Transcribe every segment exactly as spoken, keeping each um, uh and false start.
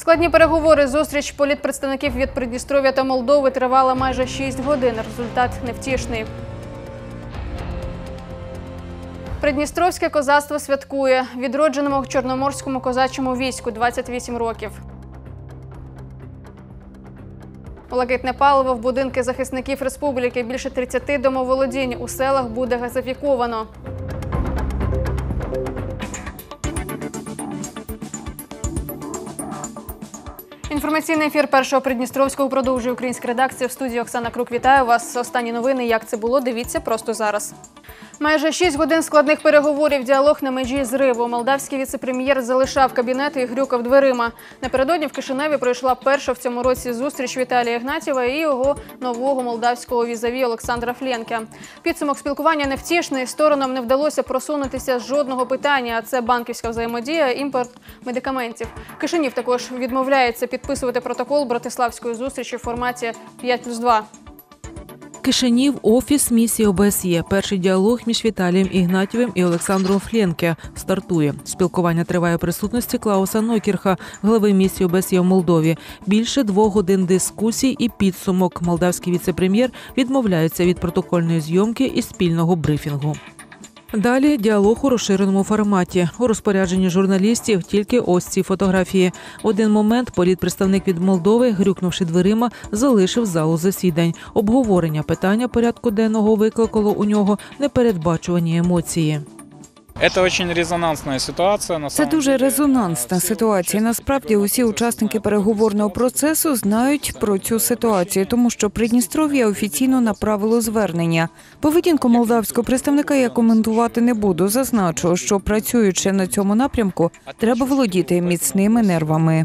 Складні переговори. Зустріч політпредставників від Придністров'я та Молдови тривала майже шість годин. Результат невтішний. Придністровське козацтво святкує. Відродженому Чорноморському козачому війську двадцять вісім років. Блакитне паливо в будинки захисників республіки. Більше тридцяти домоволодінь у селах буде газифіковано. Інформаційний ефір Першого Придністровського продовжує українська редакція. В студії Оксана Крук. Вітаю вас. Останні новини. Як це було, дивіться просто зараз. Майже шість годин складних переговорів, діалог на межі зриву. Молдавський віце-прем'єр залишав кабінет і грюкав дверима. Напередодні в Кишиневі пройшла перша в цьому році зустріч Віталія Ігнатьєва і його нового молдавського візаві Олександра Фленке. Підсумок спілкування невтішний. Сторонам не вдалося просунутися з жодного питання, а це банківська взаємодія, імпорт медикаментів. Кишинів також відмовляється підписувати протокол братиславської зустрічі в форматі п'ять плюс два. Кишинів – офіс місії О Б С Є. Перший діалог між Віталієм Ігнатьєвим і Олександром Фленке стартує. Спілкування триває в присутності Клауса Нойкірха, глави місії О Б С Є в Молдові. Більше двох годин дискусій і підсумок. Молдавський віце-прем'єр відмовляється від протокольної зйомки і спільного брифінгу. Далі діалог у розширеному форматі. У розпорядженні журналістів тільки ось ці фотографії. В один момент політпредставник від Молдови, грюкнувши дверима, залишив залу засідань. Обговорення питання порядку денного викликало у нього непередбачувані емоції. Це дуже резонансна ситуація. Насправді усі учасники переговорного процесу знають про цю ситуацію, тому що Придністров'я офіційно направило звернення. Поведінку молдавського представника я коментувати не буду. Зазначу, що працюючи на цьому напрямку, треба володіти міцними нервами.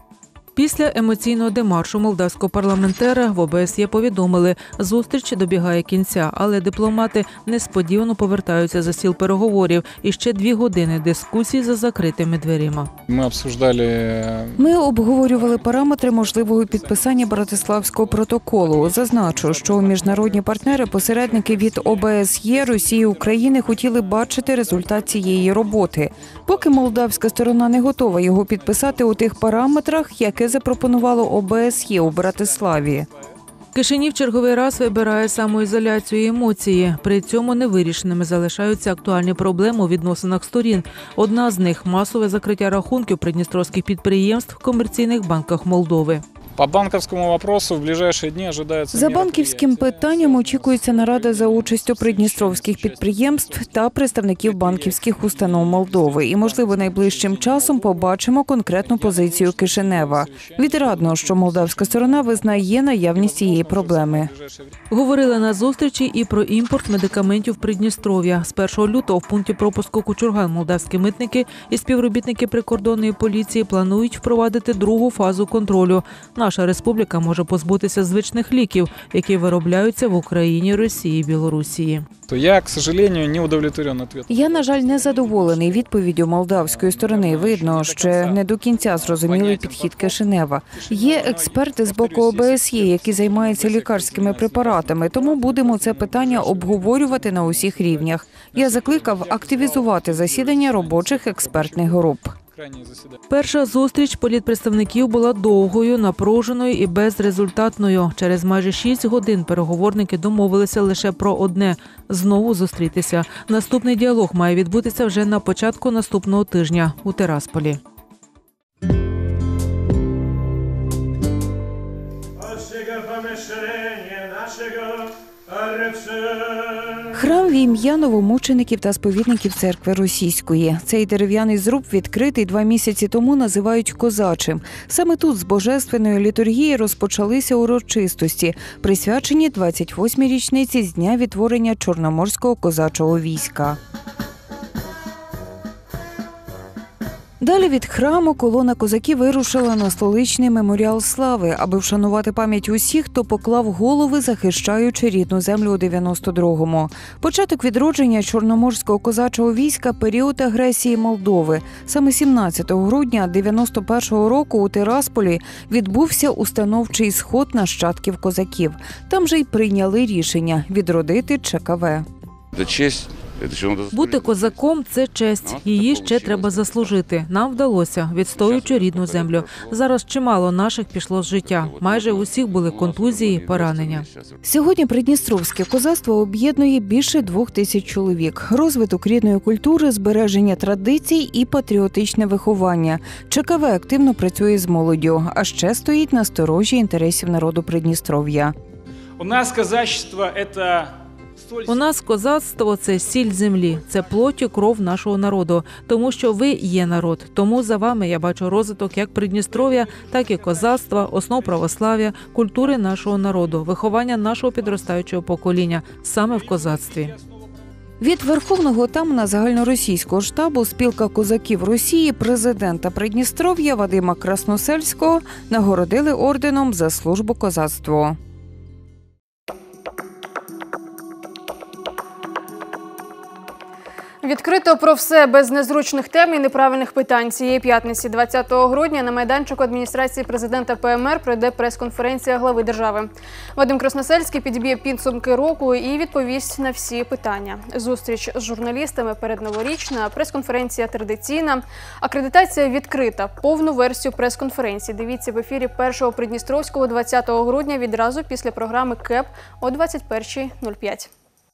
Після емоційного демаршу молдавського парламентера в О Б С Є повідомили, зустріч добігає кінця, але дипломати несподівано повертаються за стіл переговорів. І ще дві години дискусій за закритими дверима. Ми обсуждали... Ми обговорювали параметри можливого підписання Братиславського протоколу. Зазначу, що міжнародні партнери-посередники від О Б С Є, Росії, України хотіли бачити результат цієї роботи. Поки молдавська сторона не готова його підписати у тих параметрах, яке запропонувало О Б С Є у Братиславі. Кишинів черговий раз вибирає самоізоляцію і емоції. При цьому невирішеними залишаються актуальні проблеми у відносинах сторін. Одна з них – масове закриття рахунків придністровських підприємств в комерційних банках Молдови. По банківському вопросу в ближайші дні очікується... За банківським питанням очікується нарада за участю придністровських підприємств та представників банківських установ Молдови. І, можливо, найближчим часом побачимо конкретну позицію Кишинева. Відрадно, що молдавська сторона визнає наявність цієї проблеми. Говорили на зустрічі і про імпорт медикаментів Придністров'я. З першого лютого в пункті пропуску Кучурган молдавські митники і співробітники прикордонної поліції планують впровадити другу фазу контролю. Наша республіка може позбутися звичних ліків, які виробляються в Україні, Росії, Білорусі. Я, к сожалению, не удовлетворен ответом. Я, на жаль, не задоволений відповіддю молдавської сторони. Видно, що не до кінця зрозумілий підхід Кишинева. Є експерти з боку О Б С Є, які займаються лікарськими препаратами, тому будемо це питання обговорювати на усіх рівнях. Я закликав активізувати засідання робочих експертних груп. Перша зустріч політпредставників була довгою, напруженою і безрезультатною. Через майже шість годин переговорники домовилися лише про одне – знову зустрітися. Наступний діалог має відбутися вже на початку наступного тижня у Тирасполі. Храм в ім'я новомучеників та сповідників церкви російської. Цей дерев'яний зруб, відкритий два місяці тому, називають козачим. Саме тут з божественної літургії розпочалися урочистості, присвячені двадцять восьмій річниці з дня відтворення Чорноморського козачого війська. Далі від храму колона козаків вирушила на столичний меморіал слави, аби вшанувати пам'ять усіх, хто поклав голови, захищаючи рідну землю у дев'яносто другому. Початок відродження Чорноморського козачого війська – період агресії Молдови. Саме сімнадцятого грудня дев'яносто першого року у Тирасполі відбувся установчий сход нащадків козаків. Там же й прийняли рішення – відродити Ч К В. Це честь Бути козаком – це честь. Її ще треба заслужити. Нам вдалося, відстоюючи рідну землю. Зараз чимало наших пішло з життя. Майже у всіх були контузії, поранення. Сьогодні придністровське козацтво об'єднує більше двох тисяч чоловік. Розвиток рідної культури, збереження традицій і патріотичне виховання. ЧКВ активно працює з молоддю, а ще стоїть на сторожі інтересів народу Придністров'я. У нас козачество – це... У нас козацтво – це сіль землі, це плоть і кров нашого народу, тому що ви є народ. Тому за вами я бачу розвиток як Придністров'я, так і козацтва, основ православ'я, культури нашого народу, виховання нашого підростаючого покоління саме в козацтві. Від Верховного отамана загальноросійського штабу спілка козаків Росії президента Придністров'я Вадима Красносельського нагородили орденом за службу козацтву. Відкрито про все без незручних тем і неправильних питань. Цієї п'ятниці, двадцятого грудня, на майданчику адміністрації президента ПМР пройде прес-конференція глави держави. Вадим Красносельський підб'є підсумки року і відповість на всі питання. Зустріч з журналістами передноворічна, прес-конференція традиційна, акредитація відкрита. Повну версію прес-конференції дивіться в ефірі Першого Придністровського двадцятого грудня відразу після програми КЕП о двадцять першій нуль п'ять.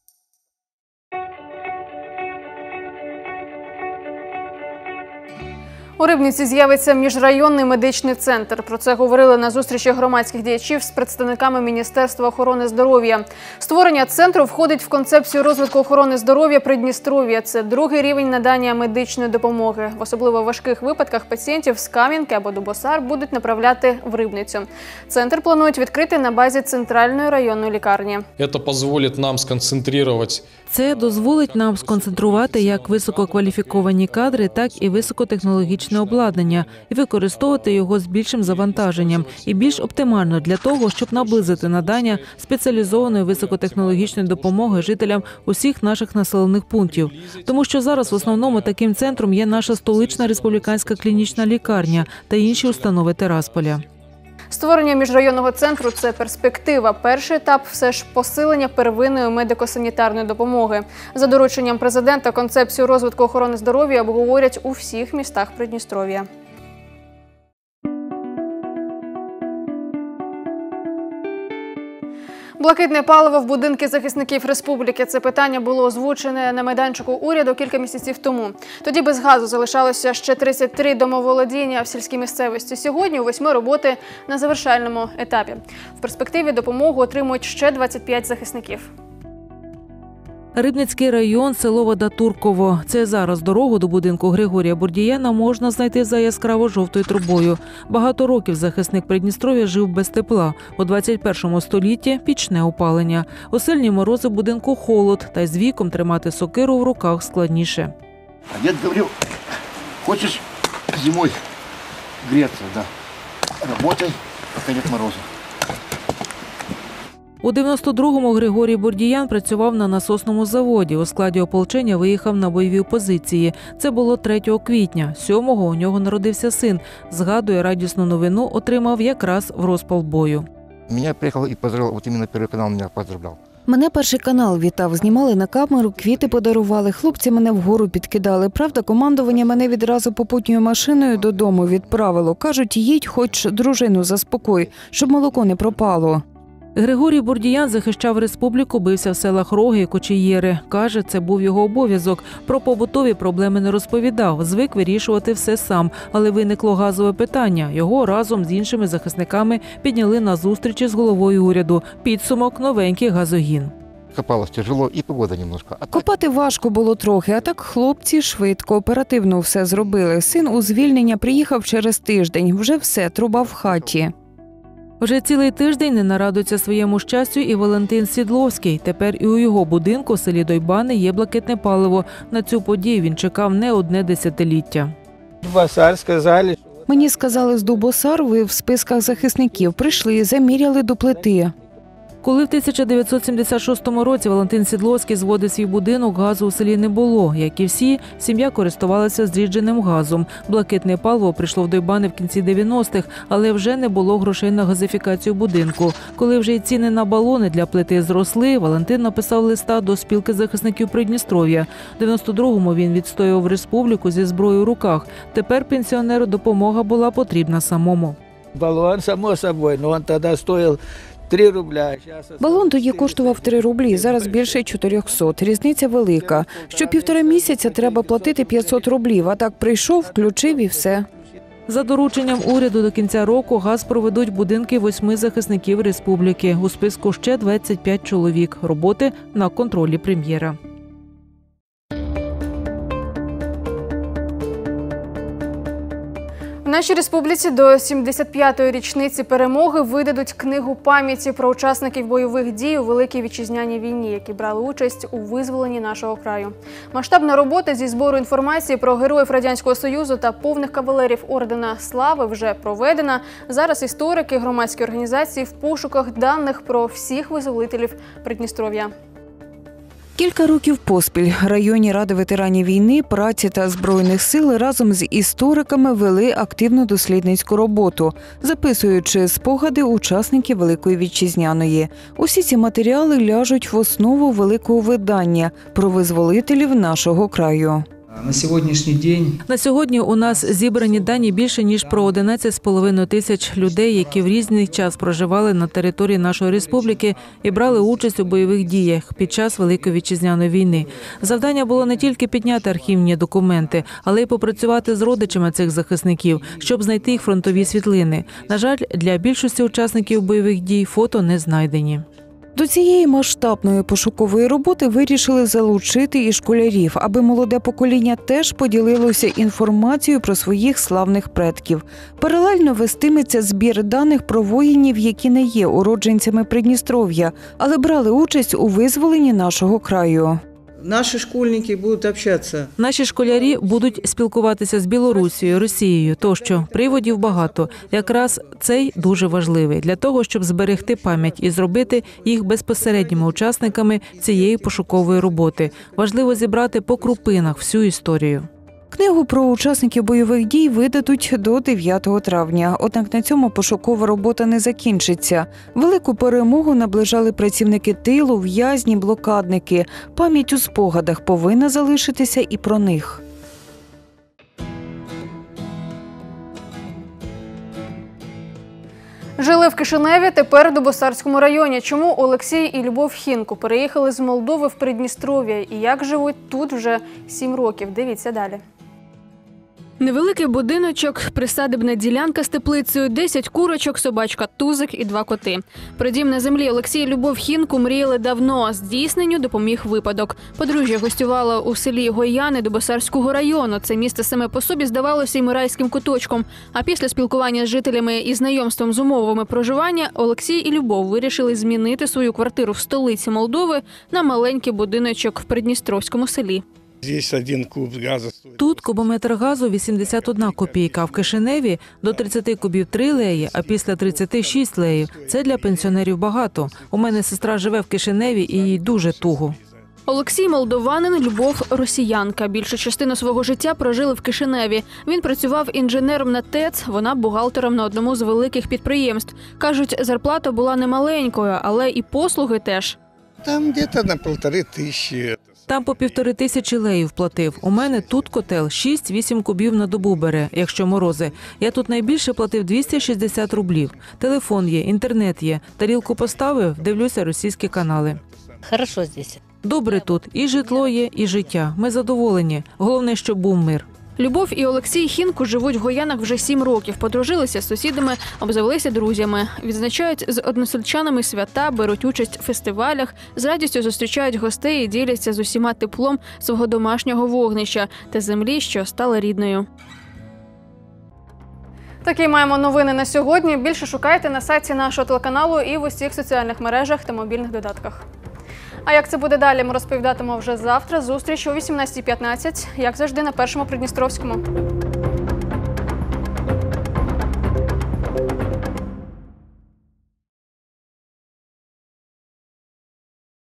У Рибниці з'явиться міжрайонний медичний центр. Про це говорили на зустрічі громадських діячів з представниками Міністерства охорони здоров'я. Створення центру входить в концепцію розвитку охорони здоров'я Придністров'я. Це другий рівень надання медичної допомоги. В особливо важких випадках пацієнтів з Кам'янки або Дубосар будуть направляти в Рибницю. Центр планують відкрити на базі центральної районної лікарні. Це дозволить нам сконцентрувати. Це дозволить нам сконцентрувати як висококваліфіковані кадри, так і високотехнологічне обладнання і використовувати його з більшим завантаженням і більш оптимально для того, щоб наблизити надання спеціалізованої високотехнологічної допомоги жителям усіх наших населених пунктів. Тому що зараз в основному таким центром є наша столична республіканська клінічна лікарня та інші установи Тирасполя. Створення міжрайонного центру – це перспектива. Перший етап – все ж посилення первинної медико-санітарної допомоги. За дорученням президента концепцію розвитку охорони здоров'я обговорять у всіх містах Придністров'я. Блакитне паливо в будинки захисників республіки. Це питання було озвучене на майданчику уряду кілька місяців тому. Тоді без газу залишалося ще тридцять три домоволодіння в сільській місцевості. Сьогодні у восьми роботи на завершальному етапі. В перспективі допомогу отримують ще двадцять п'ять захисників. Рибницький район, село Вода-Турково. Це зараз дорогу до будинку Григорія Бурдієна можна знайти за яскраво-жовтою трубою. Багато років захисник Придністров'я жив без тепла. У двадцять першому столітті – пічне опалення. У сильні морози в будинку холод, та й з віком тримати сокиру в руках складніше. А дед говорив, хочеш зимою грітися, да. Работай, поки нет морозу. У дев'яносто другому Григорій Бурдіян працював на насосному заводі. У складі ополчення виїхав на бойові позиції. Це було третього квітня. сьомого у нього народився син. Згадує, радісну новину отримав якраз в розпал бою. Мене приїхав і поздравив, от іменно перший канал мене поздравляв. Мене перший канал вітав, знімали на камеру, квіти подарували, хлопці мене вгору підкидали. Правда, командування мене відразу попутньою машиною додому відправило. Кажуть, їдь, хоч дружину заспокой, щоб молоко не пропало. Григорій Бурдіян захищав республіку, бився в селах Роги і Кочеєри. Каже, це був його обов'язок. Про побутові проблеми не розповідав, звик вирішувати все сам. Але виникло газове питання. Його разом з іншими захисниками підняли на зустрічі з головою уряду. Підсумок – новенький газогін. Копалось тяжело і погода немножко. А Копати важко було трохи, а так хлопці швидко, оперативно все зробили. Син у звільнення приїхав через тиждень. Вже все, труба в хаті. Вже цілий тиждень не нарадується своєму щастю і Валентин Сідловський. Тепер і у його будинку в селі Дойбани є блакитне паливо. На цю подію він чекав не одне десятиліття. Дубосар сказали. Мені сказали, з Дубосар ви в списках захисників. Прийшли, заміряли до плити. Коли в тисяча дев'ятсот сімдесят шостому році Валентин Сідловський зводив свій будинок, газу у селі не було. Як і всі, сім'я користувалася зрідженим газом. Блакитне паливо прийшло в Дойбани в кінці дев'яностих, але вже не було грошей на газифікацію будинку. Коли вже й ціни на балони для плити зросли, Валентин написав листа до спілки захисників Придністров'я. В дев'яносто другому він відстоював республіку зі зброєю в руках. Тепер пенсіонеру допомога була потрібна самому. Баллон, само собой, но он тогда стоил три рубля. Балон тоді коштував три рублі, зараз більше чотирьохсот. Різниця велика. Що півтора місяця треба платити п'ятсот рублів, а так прийшов, включив і все. За дорученням уряду до кінця року газ проведуть будинки восьми захисників республіки. У списку ще двадцять п'ять чоловік. Роботи на контролі прем'єра. В нашій республіці до сімдесят п'ятої річниці перемоги видадуть книгу пам'яті про учасників бойових дій у Великій Вітчизняній війні, які брали участь у визволенні нашого краю. Масштабна робота зі збору інформації про героїв Радянського Союзу та повних кавалерів Ордена Слави вже проведена. Зараз історики, громадські організації в пошуках даних про всіх визволителів Придністров'я. Кілька років поспіль районні ради ветеранів війни, праці та Збройних сил разом з істориками вели активну дослідницьку роботу, записуючи спогади учасників Великої Вітчизняної. Усі ці матеріали ляжуть в основу великого видання про визволителів нашого краю. На сьогоднішній день На сьогодні у нас зібрані дані більше, ніж про одинадцять з половиною тисяч людей, які в різний час проживали на території нашої республіки і брали участь у бойових діях під час Великої Вітчизняної війни. Завдання було не тільки підняти архівні документи, але й попрацювати з родичами цих захисників, щоб знайти їх фронтові світлини. На жаль, для більшості учасників бойових дій фото не знайдені. До цієї масштабної пошукової роботи вирішили залучити і школярів, аби молоде покоління теж поділилося інформацією про своїх славних предків. Паралельно вестиметься збір даних про воїнів, які не є уродженцями Придністров'я, але брали участь у визволенні нашого краю. наші школьники будуть общатися. Наші школярі будуть спілкуватися з Білорусією, Росією тощо. Приводів багато. Якраз цей дуже важливий для того, щоб зберегти пам'ять і зробити їх безпосередніми учасниками цієї пошукової роботи. Важливо зібрати по крупинах всю історію. Книгу про учасників бойових дій видадуть до дев'ятого травня. Однак на цьому пошукова робота не закінчиться. Велику перемогу наближали працівники тилу, в'язні, блокадники. Пам'ять у спогадах повинна залишитися і про них. Жили в Кишиневі, тепер у Дубосарському районі. Чому Олексій і Любов Хінку переїхали з Молдови в Придністров'я і як живуть тут вже сім років? Дивіться далі. Невеликий будиночок, присадибна ділянка з теплицею, десять курочок, собачка Тузик і два коти. Про дім на землі Олексій і Любов Хінку мріяли давно. Здійсненню допоміг випадок. Подружжя гостювало у селі Гояни Дубосарського району. Це місце саме по собі здавалося їм райським куточком. А після спілкування з жителями і знайомством з умовами проживання Олексій і Любов вирішили змінити свою квартиру в столиці Молдови на маленький будиночок в Придністровському селі. Тут кубометр газу вісімдесят одна копійка, в Кишиневі до тридцяти кубів три леї, а після тридцяти шість леїв. Це для пенсіонерів багато. У мене сестра живе в Кишиневі і їй дуже туго. Олексій – молдованин, Любов – росіянка. Більшу частину свого життя прожили в Кишиневі. Він працював інженером на ТЕЦ, вона – бухгалтером на одному з великих підприємств. Кажуть, зарплата була немаленькою, але і послуги теж. Там десь на півтори тисячі. Там по півтори тисячі леїв платив. У мене тут котел шість-вісім кубів на добу бере, якщо морози. Я тут найбільше платив двісті шістдесят рублів. Телефон є, інтернет є. Тарілку поставив, дивлюся російські канали. Хорошо здесь. Добре тут. І житло є, і життя. Ми задоволені. Головне, щоб був мир. Любов і Олексій Хінку живуть в Гоянах вже сім років. Подружилися з сусідами, обзавелися друзями. Відзначають з односельчанами свята, беруть участь в фестивалях, з радістю зустрічають гостей і діляться з усіма теплом свого домашнього вогнища та землі, що стала рідною. Такі маємо новини на сьогодні. Більше шукайте на сайті нашого телеканалу і в усіх соціальних мережах та мобільних додатках. А як це буде далі, ми розповідатимемо вже завтра. Зустріч о вісімнадцятій п'ятнадцять, як завжди, на Першому Придністровському.